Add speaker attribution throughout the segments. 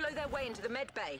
Speaker 1: blow their way into the med bay.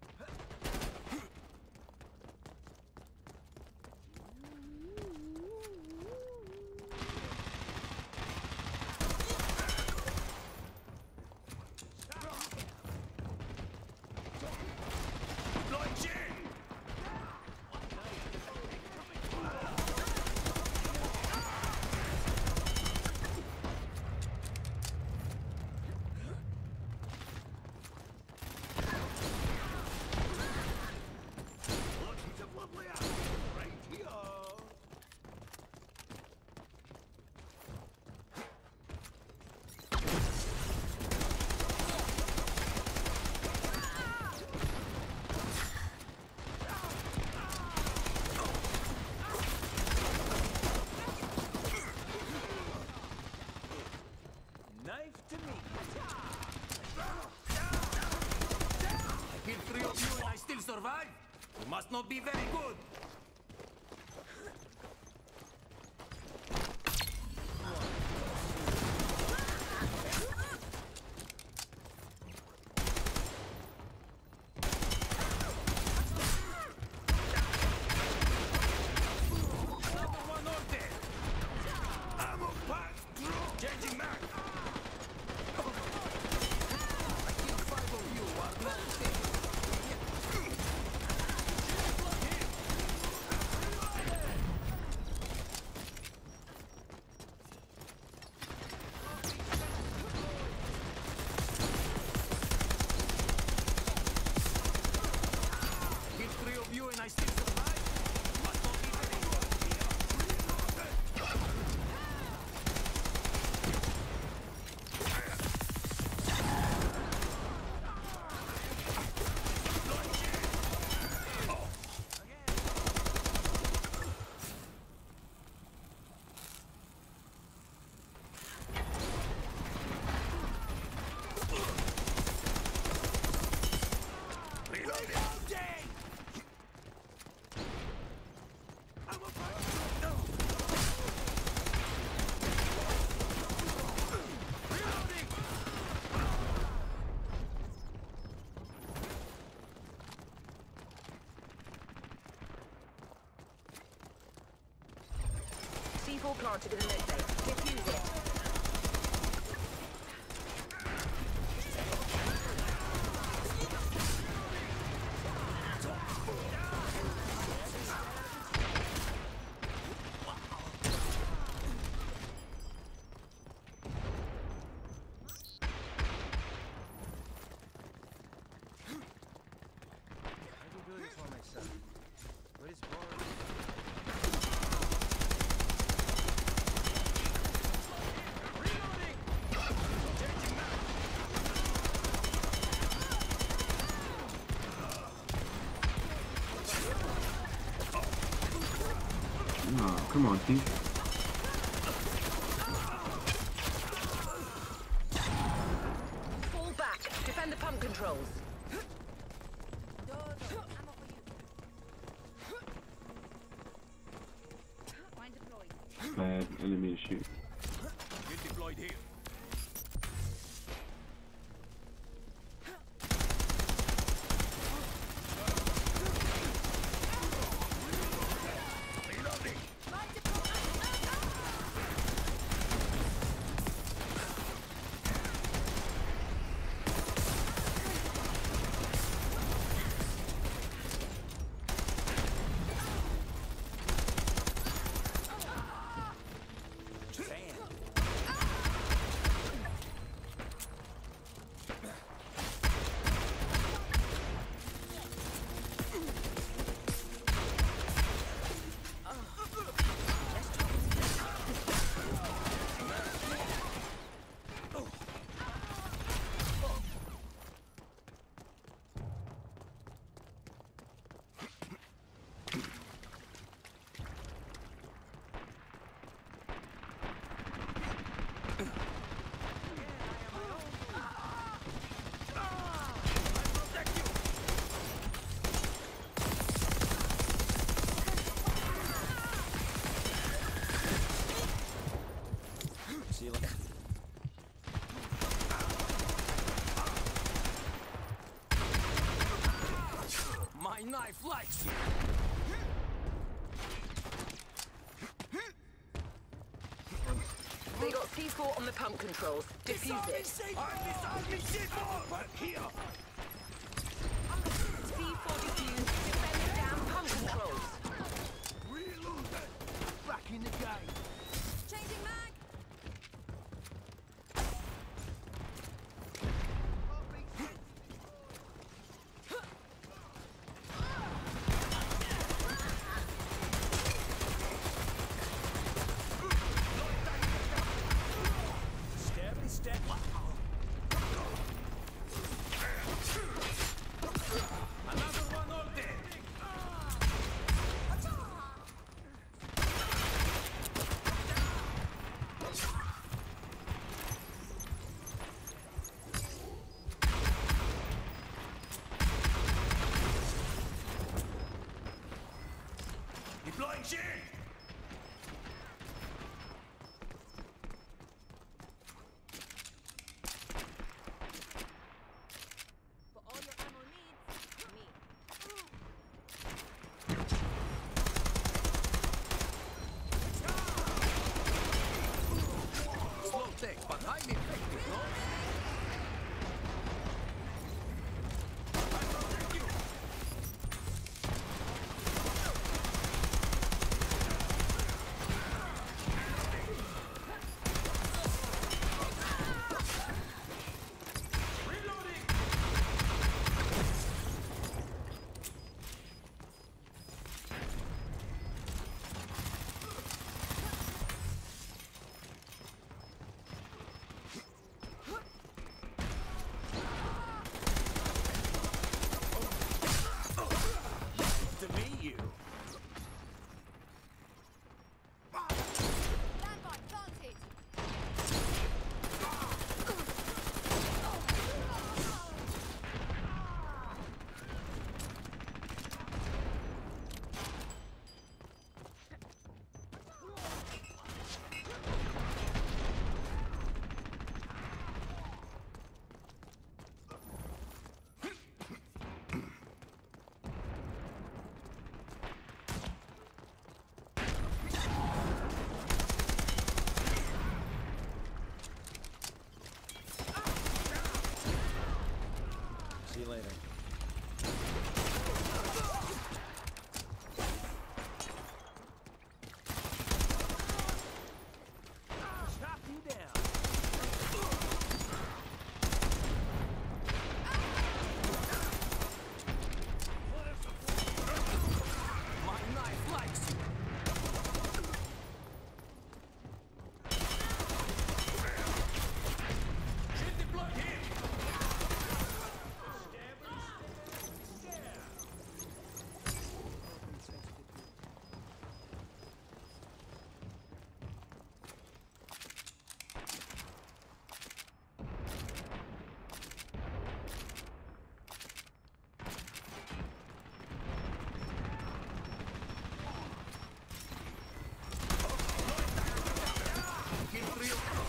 Speaker 2: Knife to me. I killed 3 of you and I still survive? You must not be very good. You and I still survive? Must not be very good.
Speaker 1: C4 planted in the med bay. Defuse it.
Speaker 3: I can do this for myself. But it's boring.
Speaker 4: Oh, come on, Keith.
Speaker 1: Fall back. Defend the pump controls.
Speaker 4: Bad enemy to shoot.
Speaker 2: Get deployed here.
Speaker 1: They got C4 on the pump controls. Defuse it.
Speaker 2: Disarm me, C4! But here!
Speaker 1: C4 defused. Defend the damn pump controls.
Speaker 2: Reloaded! Back in the game!
Speaker 5: Changing mag.
Speaker 2: Stabby stab. Another one all dead! Deploying shield!
Speaker 5: For all your ammo needs, me.
Speaker 2: Slow tech, but highly effective, no? I protect you! Reloading! To me, you.
Speaker 5: Landmine planted.
Speaker 3: See you later.
Speaker 2: Chop you down. My knife likes you. Shield deployed here. Kill three of them.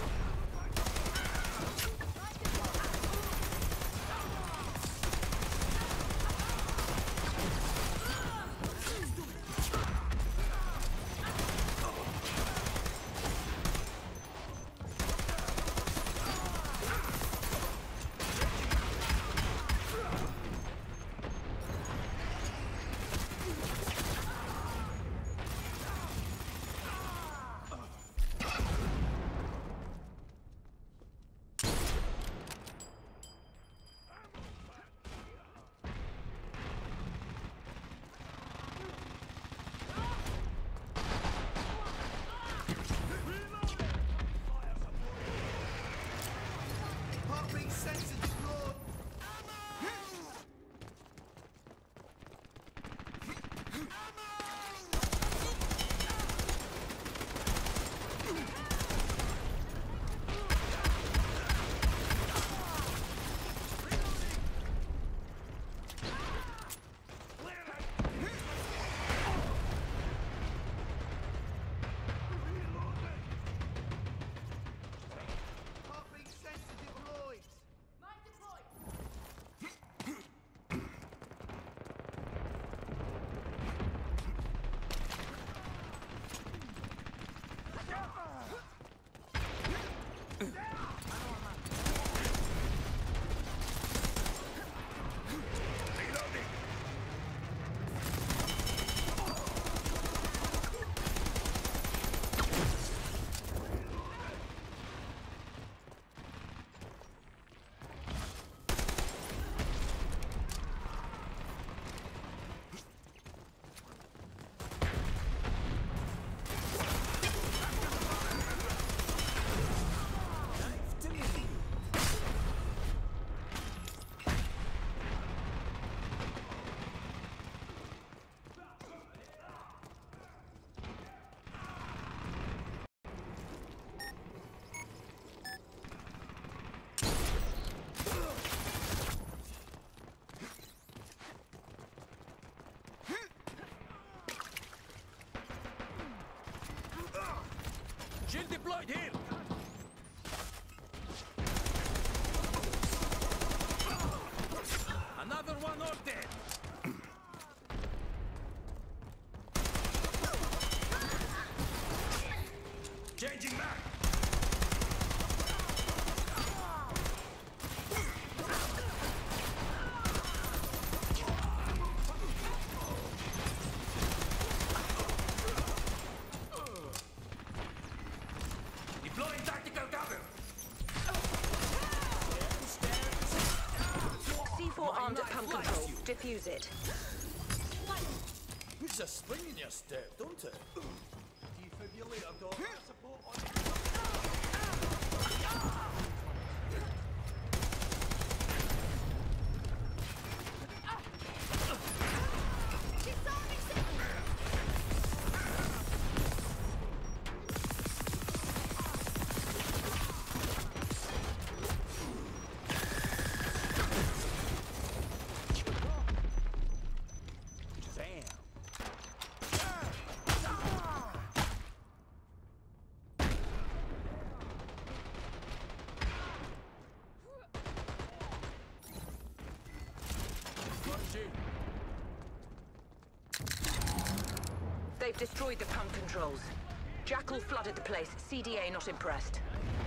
Speaker 2: deployed here! Another one all dead! Changing back! Deploying tactical cover!
Speaker 1: C4 armed at pump control. Defuse it.
Speaker 6: Puts a spring in your step, don't it? Defibrillator got support on.
Speaker 1: They've destroyed the pump controls. Jackal flooded the place. CDA not impressed.